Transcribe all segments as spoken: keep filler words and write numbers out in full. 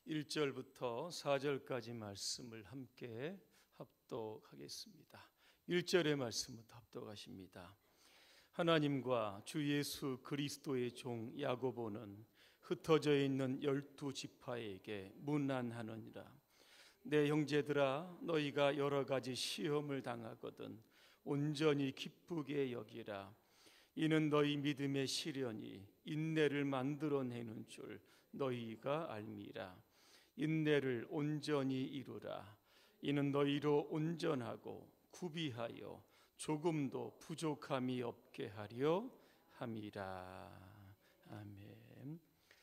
일 절부터 사 절까지 말씀을 함께 합독하겠습니다. 일 절의 말씀부터 합독하십니다. 하나님과 주 예수 그리스도의 종 야고보는 흩어져 있는 열두 지파에게 문안하느니라. 내 형제들아, 너희가 여러 가지 시험을 당하거든 온전히 기쁘게 여기라. 이는 너희 믿음의 시련이 인내를 만들어내는 줄 너희가 알미라. 인내를 온전히 이루라. 이는 너희로 온전하고 구비하여 조금도 부족함이 없게 하려 함이라. 아멘.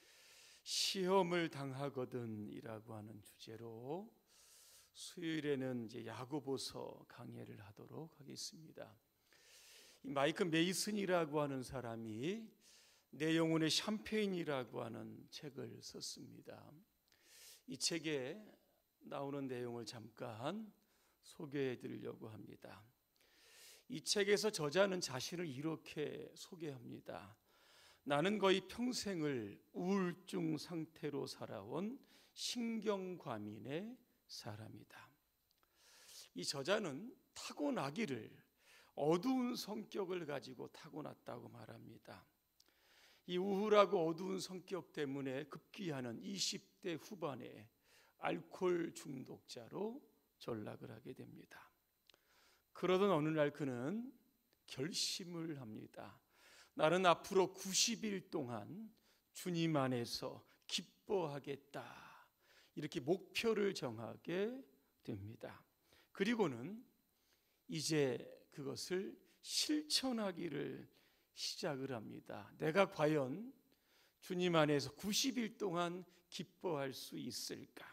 시험을 당하거든 이라고 하는 주제로 수요일에는 이제 야고보서 강해를 하도록 하겠습니다. 이 마이크 메이슨이라고 하는 사람이 내 영혼의 샴페인이라고 하는 책을 썼습니다. 이 책에 나오는 내용을 잠깐 소개해 드리려고 합니다. 이 책에서 저자는 자신을 이렇게 소개합니다. 나는 거의 평생을 우울증 상태로 살아온 신경과민의 사람이다. 이 저자는 타고나기를 어두운 성격을 가지고 타고났다고 말합니다. 이 우울하고 어두운 성격 때문에 급기야는 이십 대 후반에 알코올 중독자로 전락을 하게 됩니다. 그러던 어느 날 그는 결심을 합니다. 나는 앞으로 구십 일 동안 주님 안에서 기뻐하겠다. 이렇게 목표를 정하게 됩니다. 그리고는 이제 그것을 실천하기를 시작을 합니다. 내가 과연 주님 안에서 구십 일 동안 기뻐할 수 있을까?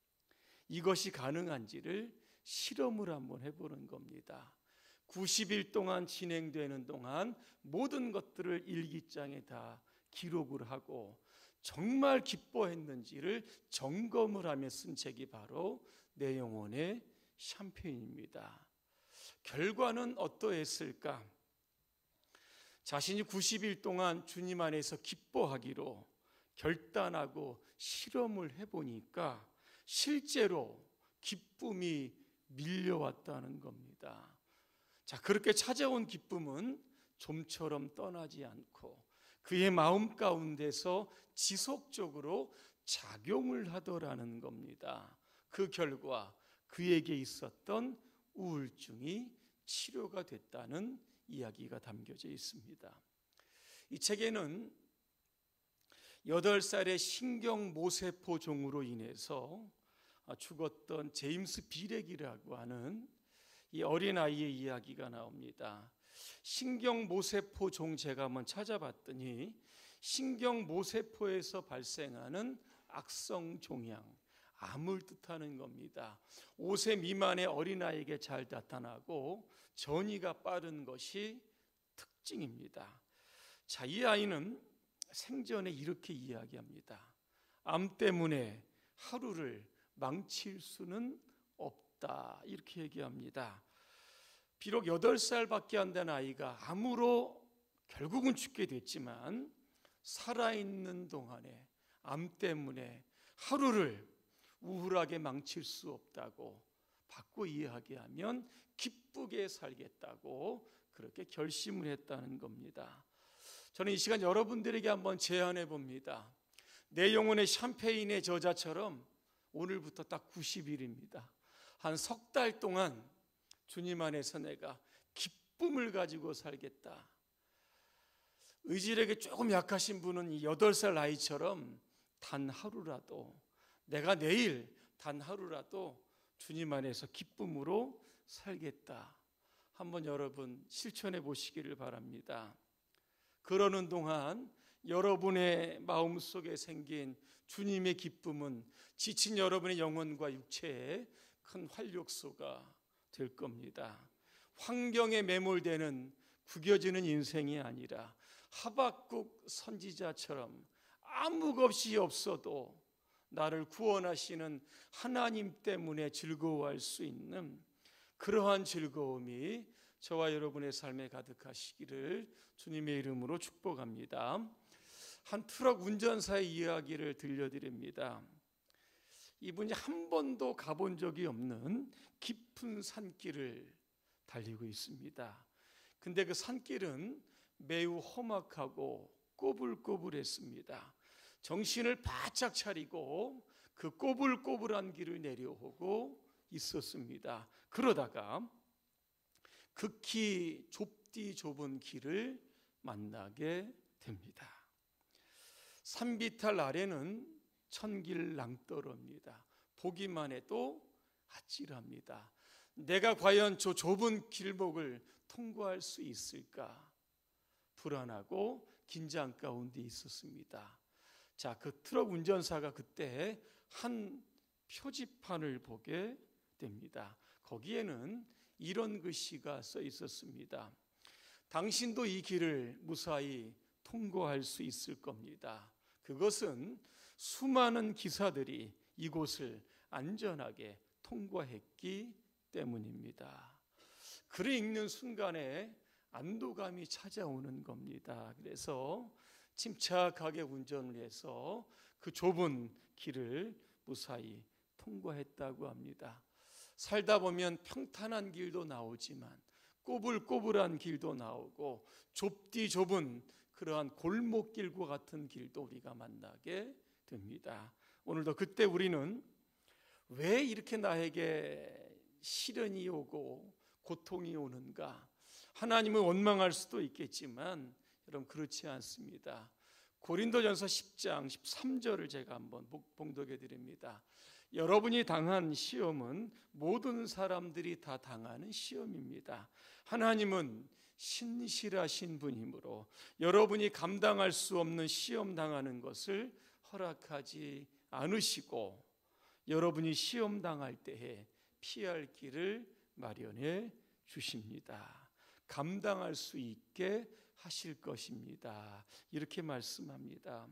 이것이 가능한지를 실험을 한번 해보는 겁니다. 구십 일 동안 진행되는 동안 모든 것들을 일기장에 다 기록을 하고 정말 기뻐했는지를 점검을 하며 쓴 책이 바로 내 영혼의 샴페인입니다. 결과는 어떠했을까? 자신이 구십 일 동안 주님 안에서 기뻐하기로 결단하고 실험을 해보니까 실제로 기쁨이 밀려왔다는 겁니다. 자, 그렇게 찾아온 기쁨은 좀처럼 떠나지 않고 그의 마음 가운데서 지속적으로 작용을 하더라는 겁니다. 그 결과 그에게 있었던 우울증이 치료가 됐다는 이야기가 담겨져 있습니다. 이 책에는 여덟 살의 신경모세포종으로 인해서 죽었던 제임스 비렉이라고 하는 이 어린아이의 이야기가 나옵니다. 신경모세포종 제가 한번 찾아봤더니 신경모세포에서 발생하는 악성종양, 암을 뜻하는 겁니다. 오 세 미만의 어린아이에게 잘 나타나고 전이가 빠른 것이 특징입니다. 자, 이 아이는 생전에 이렇게 이야기합니다. 암 때문에 하루를 망칠 수는 없다. 이렇게 얘기합니다. 비록 여덟 살밖에 안 된 아이가 암으로 결국은 죽게 됐지만 살아있는 동안에 암 때문에 하루를 우울하게 망칠 수 없다고 바꿔 이해하게 하면 기쁘게 살겠다고 그렇게 결심을 했다는 겁니다. 저는 이 시간 여러분들에게 한번 제안해 봅니다. 내 영혼의 샴페인의 저자처럼 오늘부터 딱 구십 일입니다. 한 석 달 동안 주님 안에서 내가 기쁨을 가지고 살겠다. 의지력이 조금 약하신 분은 이 여덟 살 아이처럼 단 하루라도 내가 내일 단 하루라도 주님 안에서 기쁨으로 살겠다. 한번 여러분 실천해 보시기를 바랍니다. 그러는 동안 여러분의 마음속에 생긴 주님의 기쁨은 지친 여러분의 영혼과 육체에 큰 활력소가 될 겁니다. 환경에 매몰되는 구겨지는 인생이 아니라 하박국 선지자처럼 아무 것이 없어도 나를 구원하시는 하나님 때문에 즐거워할 수 있는 그러한 즐거움이 저와 여러분의 삶에 가득하시기를 주님의 이름으로 축복합니다. 한 트럭 운전사의 이야기를 들려드립니다. 이분이 한 번도 가본 적이 없는 깊은 산길을 달리고 있습니다. 근데 그 산길은 매우 험악하고 꼬불꼬불했습니다. 정신을 바짝 차리고 그 꼬불꼬불한 길을 내려오고 있었습니다. 그러다가 극히 좁디 좁은 길을 만나게 됩니다. 산비탈 아래는 천길 낭떠러입니다. 보기만 해도 아찔합니다. 내가 과연 저 좁은 길목을 통과할 수 있을까? 불안하고 긴장 가운데 있었습니다. 자, 그 트럭 운전사가 그때 한 표지판을 보게 됩니다. 거기에는 이런 글씨가 써 있었습니다. 당신도 이 길을 무사히 통과할 수 있을 겁니다. 그것은 수많은 기사들이 이곳을 안전하게 통과했기 때문입니다. 글을 읽는 순간에 안도감이 찾아오는 겁니다. 그래서 침착하게 운전을 해서 그 좁은 길을 무사히 통과했다고 합니다. 살다 보면 평탄한 길도 나오지만 꼬불꼬불한 길도 나오고 좁디 좁은 그러한 골목길과 같은 길도 우리가 만나게 됩니다. 오늘도 그때 우리는 왜 이렇게 나에게 시련이 오고 고통이 오는가? 하나님을 원망할 수도 있겠지만 여러분 그렇지 않습니다. 고린도전서 십 장 십삼 절을 제가 한번 봉독해 드립니다. 여러분이 당한 시험은 모든 사람들이 다 당하는 시험입니다. 하나님은 신실하신 분이므로 여러분이 감당할 수 없는 시험 당하는 것을 허락하지 않으시고 여러분이 시험 당할 때에 피할 길을 마련해 주십니다. 감당할 수 있게 하실 것입니다. 이렇게 말씀합니다.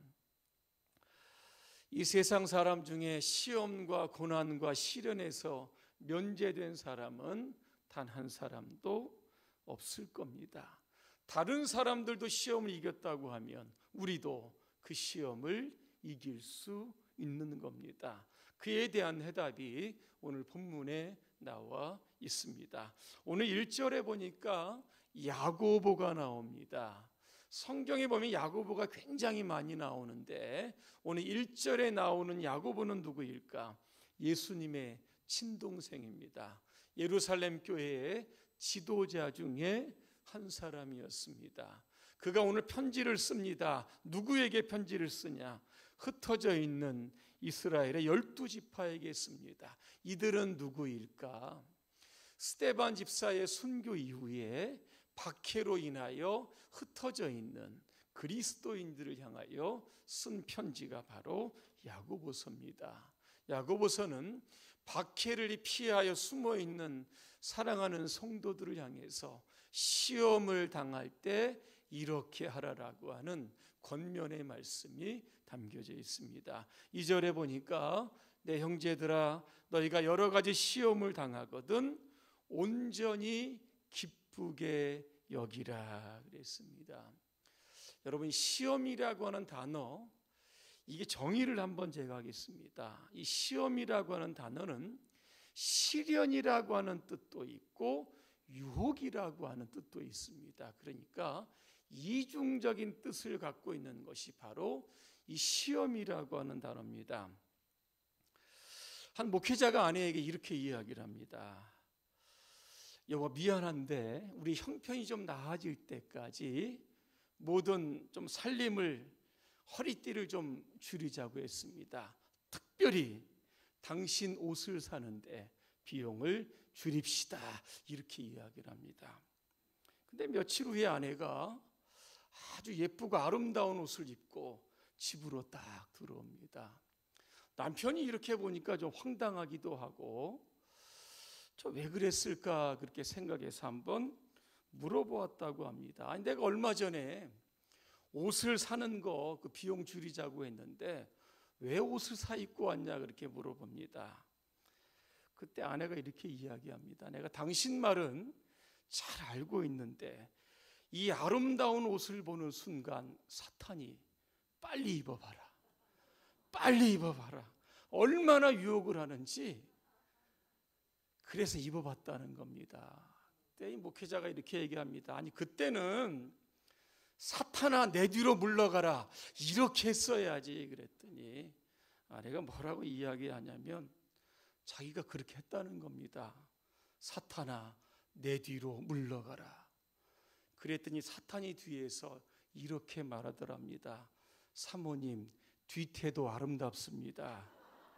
이 세상 사람 중에 시험과 고난과 시련에서 면제된 사람은 단 한 사람도 없을 겁니다. 다른 사람들도 시험을 이겼다고 하면 우리도 그 시험을 이길 수 있는 겁니다. 그에 대한 해답이 오늘 본문에 나와 있습니다. 오늘 일 절에 보니까 야고보가 나옵니다. 성경에 보면 야고보가 굉장히 많이 나오는데 오늘 일 절에 나오는 야고보는 누구일까? 예수님의 친동생입니다. 예루살렘 교회의 지도자 중에 한 사람이었습니다. 그가 오늘 편지를 씁니다. 누구에게 편지를 쓰냐? 흩어져 있는 이스라엘의 열두 지파에게 씁니다. 이들은 누구일까? 스데반 집사의 순교 이후에 박해로 인하여 흩어져 있는 그리스도인들을 향하여 쓴 편지가 바로 야고보서입니다. 야고보서는 박해를 피하여 숨어 있는 사랑하는 성도들을 향해서 시험을 당할 때 이렇게 하라라고 하는 권면의 말씀이 담겨져 있습니다. 이 절에 보니까 내 형제들아 너희가 여러 가지 시험을 당하거든 온전히 기쁘게 여기라 그랬습니다. 여러분 시험이라고 하는 단어 이게 정의를 한번 제가 하겠습니다. 이 시험이라고 하는 단어는 시련이라고 하는 뜻도 있고 유혹이라고 하는 뜻도 있습니다. 그러니까 이중적인 뜻을 갖고 있는 것이 바로 이 시험이라고 하는 단어입니다. 한 목회자가 아내에게 이렇게 이야기를 합니다. 여보 미안한데 우리 형편이 좀 나아질 때까지 모든 좀 살림을 허리띠를 좀 줄이자고 했습니다. 특별히 당신 옷을 사는데 비용을 줄입시다 이렇게 이야기를 합니다. 근데 며칠 후에 아내가 아주 예쁘고 아름다운 옷을 입고 집으로 딱 들어옵니다. 남편이 이렇게 보니까 좀 황당하기도 하고 저 왜 그랬을까 그렇게 생각해서 한번 물어보았다고 합니다. 아니, 내가 얼마 전에 옷을 사는 거 그 비용 줄이자고 했는데 왜 옷을 사 입고 왔냐 그렇게 물어봅니다. 그때 아내가 이렇게 이야기합니다. 내가 당신 말은 잘 알고 있는데 이 아름다운 옷을 보는 순간 사탄이 빨리 입어봐라 빨리 입어봐라 얼마나 유혹을 하는지 그래서 입어봤다는 겁니다. 그때 이 목회자가 이렇게 얘기합니다. 아니 그때는 사탄아 내 뒤로 물러가라 이렇게 했어야지 그랬더니 아내가 뭐라고 이야기하냐면 자기가 그렇게 했다는 겁니다. 사탄아 내 뒤로 물러가라. 그랬더니 사탄이 뒤에서 이렇게 말하더랍니다. 사모님 뒤태도 아름답습니다.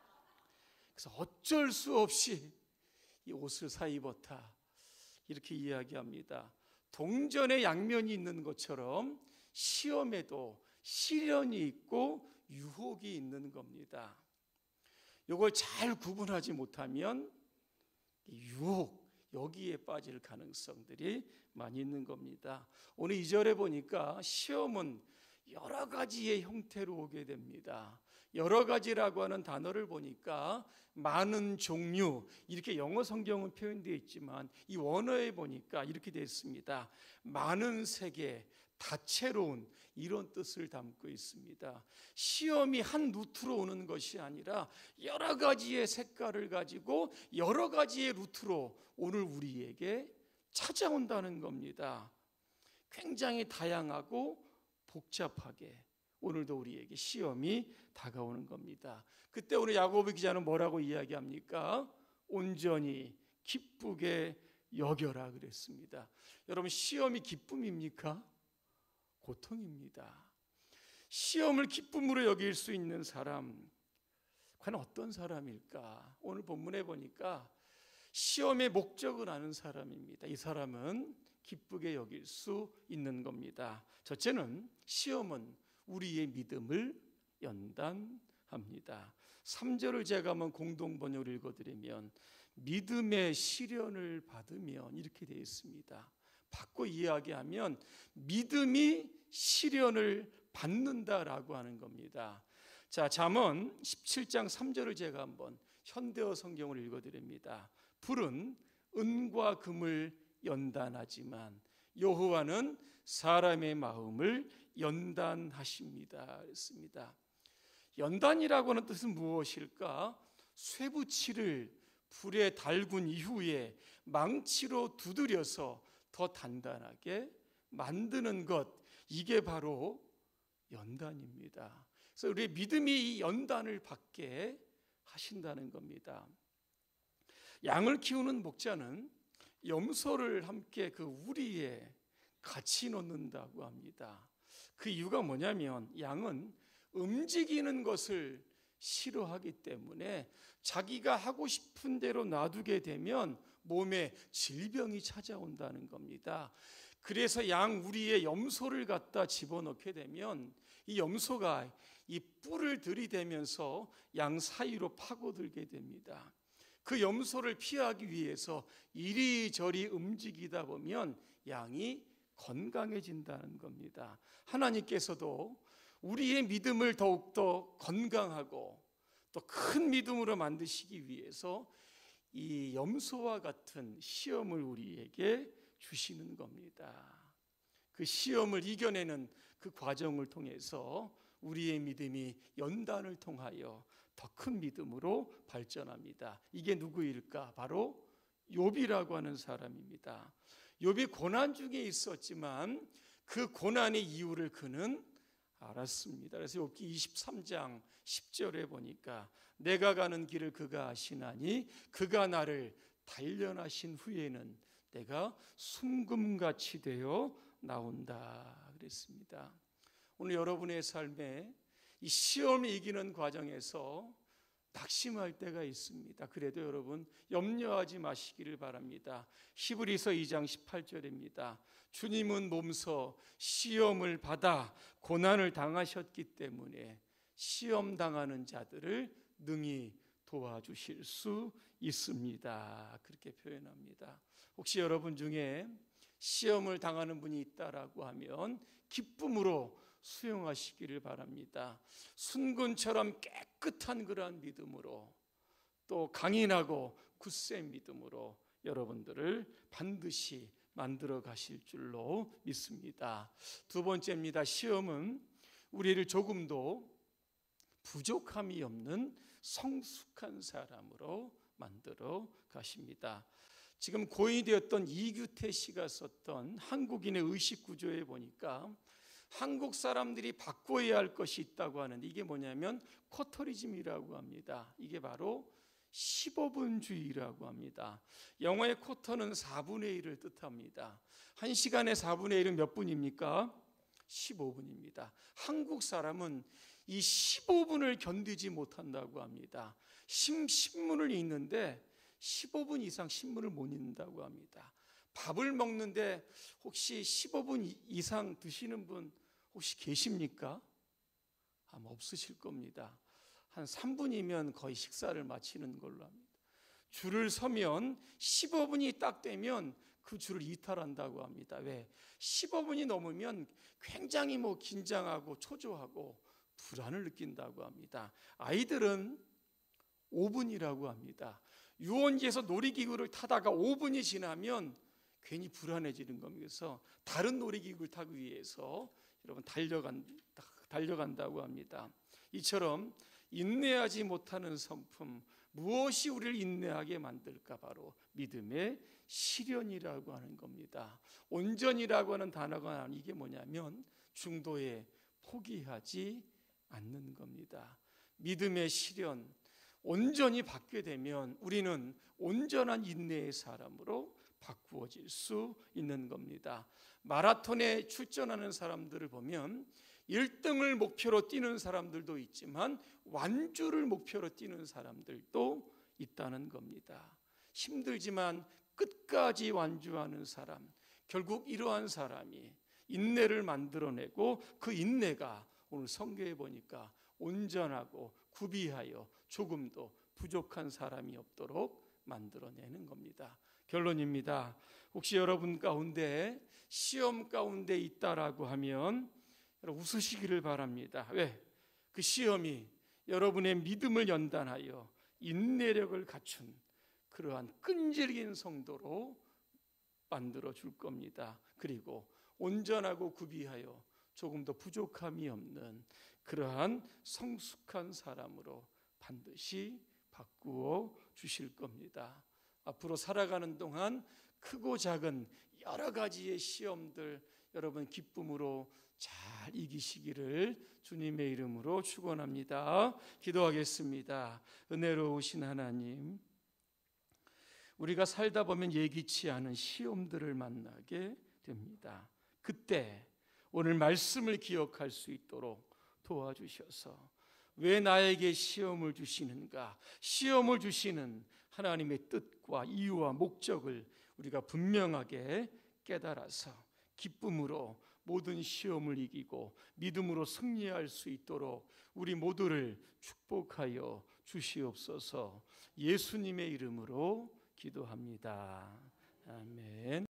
그래서 어쩔 수 없이 이 옷을 사 입었다 이렇게 이야기합니다. 동전의 양면이 있는 것처럼 시험에도 시련이 있고 유혹이 있는 겁니다. 이걸 잘 구분하지 못하면 유혹 여기에 빠질 가능성들이 많이 있는 겁니다. 오늘 이 절에 보니까 시험은 여러 가지의 형태로 오게 됩니다. 여러 가지라고 하는 단어를 보니까 많은 종류 이렇게 영어 성경은 표현되어 있지만 이 원어에 보니까 이렇게 되어 있습니다. 많은 세계, 다채로운 이런 뜻을 담고 있습니다. 시험이 한 루트로 오는 것이 아니라 여러 가지의 색깔을 가지고 여러 가지의 루트로 오늘 우리에게 찾아온다는 겁니다. 굉장히 다양하고 복잡하게 오늘도 우리에게 시험이 다가오는 겁니다. 그때 오늘 야고보 기자는 뭐라고 이야기합니까? 온전히 기쁘게 여겨라 그랬습니다. 여러분 시험이 기쁨입니까? 고통입니다. 시험을 기쁨으로 여길 수 있는 사람 과연 어떤 사람일까? 오늘 본문에 보니까 시험의 목적을 아는 사람입니다. 이 사람은 기쁘게 여길 수 있는 겁니다. 첫째는 시험은 우리의 믿음을 연단합니다. 삼 절을 제가 한번 공동번역을 읽어드리면 믿음의 시련을 받으면 이렇게 되어 있습니다. 받고 이야기하면 믿음이 시련을 받는다라고 하는 겁니다. 자, 잠언 십칠 장 삼 절을 제가 한번 현대어 성경을 읽어드립니다. 불은 은과 금을 연단하지만 여호와는 사람의 마음을 연단하십니다. 그랬습니다. 연단이라고 하는 뜻은 무엇일까? 쇠붙이를 불에 달군 이후에 망치로 두드려서 더 단단하게 만드는 것, 이게 바로 연단입니다. 그래서 우리의 믿음이 이 연단을 받게 하신다는 겁니다. 양을 키우는 목자는 염소를 함께 그 우리에 같이 놓는다고 합니다. 그 이유가 뭐냐면 양은 움직이는 것을 싫어하기 때문에 자기가 하고 싶은 대로 놔두게 되면 몸에 질병이 찾아온다는 겁니다. 그래서 양 우리의 염소를 갖다 집어넣게 되면 이 염소가 이 뿔을 들이대면서 양 사이로 파고들게 됩니다. 그 염소를 피하기 위해서 이리저리 움직이다 보면 양이 건강해진다는 겁니다. 하나님께서도 우리의 믿음을 더욱더 건강하고 또 큰 믿음으로 만드시기 위해서 이 염소와 같은 시험을 우리에게 주시는 겁니다. 그 시험을 이겨내는 그 과정을 통해서 우리의 믿음이 연단을 통하여 더 큰 믿음으로 발전합니다. 이게 누구일까? 바로 욥이라고 하는 사람입니다. 욥이 고난 중에 있었지만 그 고난의 이유를 그는 알았습니다. 그래서 욥기 이십삼 장 십 절에 보니까 내가 가는 길을 그가 아시나니 그가 나를 단련하신 후에는 내가 순금같이 되어 나온다 그랬습니다. 오늘 여러분의 삶에 이 시험을 이기는 과정에서 낙심할 때가 있습니다. 그래도 여러분 염려하지 마시기를 바랍니다. 히브리서 이 장 십팔 절입니다. 주님은 몸소 시험을 받아 고난을 당하셨기 때문에 시험 당하는 자들을 능히 도와주실 수 있습니다. 그렇게 표현합니다. 혹시 여러분 중에 시험을 당하는 분이 있다라고 하면 기쁨으로 수용하시기를 바랍니다. 순금처럼 깨끗한 그러한 믿음으로 또 강인하고 굳센 믿음으로 여러분들을 반드시 만들어 가실 줄로 믿습니다. 두 번째입니다. 시험은 우리를 조금도 부족함이 없는 성숙한 사람으로 만들어 가십니다. 지금 고인이 되었던 이규태 씨가 썼던 한국인의 의식 구조에 보니까 한국 사람들이 바꿔야 할 것이 있다고 하는데 이게 뭐냐면 쿼터리즘이라고 합니다. 이게 바로 십오 분주의라고 합니다. 영어의 쿼터는 사분의 일을 뜻합니다. 한 시간에 사분의 일은 몇 분입니까? 십오 분입니다. 한국 사람은 이 십오 분을 견디지 못한다고 합니다. 신문을 읽는데 십오 분 이상 신문을 못 읽는다고 합니다. 밥을 먹는데 혹시 십오 분 이상 드시는 분 혹시 계십니까? 아마 없으실 겁니다. 한 삼 분이면 거의 식사를 마치는 걸로 합니다. 줄을 서면 십오 분이 딱 되면 그 줄을 이탈한다고 합니다. 왜? 십오 분이 넘으면 굉장히 뭐 긴장하고 초조하고 불안을 느낀다고 합니다. 아이들은 오 분이라고 합니다. 유원지에서 놀이기구를 타다가 오 분이 지나면 괜히 불안해지는 겁니다. 그래서 다른 놀이기구를 타기 위해서 여러분 달려간, 달려간다고 합니다. 이처럼 인내하지 못하는 성품, 무엇이 우리를 인내하게 만들까? 바로 믿음의 시련이라고 하는 겁니다. 온전이라고 하는 단어가 이게 뭐냐면 중도에 포기하지 않는 겁니다. 믿음의 시련, 온전히 받게 되면 우리는 온전한 인내의 사람으로 바꾸어질 수 있는 겁니다. 마라톤에 출전하는 사람들을 보면 일 등을 목표로 뛰는 사람들도 있지만 완주를 목표로 뛰는 사람들도 있다는 겁니다. 힘들지만 끝까지 완주하는 사람, 결국 이러한 사람이 인내를 만들어내고 그 인내가 오늘 성경에 보니까 온전하고 구비하여 조금도 부족한 사람이 없도록 만들어내는 겁니다. 결론입니다. 혹시 여러분 가운데 시험 가운데 있다라고 하면 여러분 웃으시기를 바랍니다. 왜? 그 시험이 여러분의 믿음을 연단하여 인내력을 갖춘 그러한 끈질긴 성도로 만들어 줄 겁니다. 그리고 온전하고 구비하여 조금 더 부족함이 없는 그러한 성숙한 사람으로 반드시 바꾸어 주실 겁니다. 앞으로 살아가는 동안 크고 작은 여러 가지의 시험들 여러분 기쁨으로 잘 이기시기를 주님의 이름으로 축원합니다. 기도하겠습니다. 은혜로우신 하나님, 우리가 살다 보면 예기치 않은 시험들을 만나게 됩니다. 그때 오늘 말씀을 기억할 수 있도록 도와주셔서 왜 나에게 시험을 주시는가? 시험을 주시는 하나님의 뜻과 이유와 목적을 우리가 분명하게 깨달아서 기쁨으로 모든 시험을 이기고 믿음으로 승리할 수 있도록 우리 모두를 축복하여 주시옵소서. 예수님의 이름으로 기도합니다. 아멘.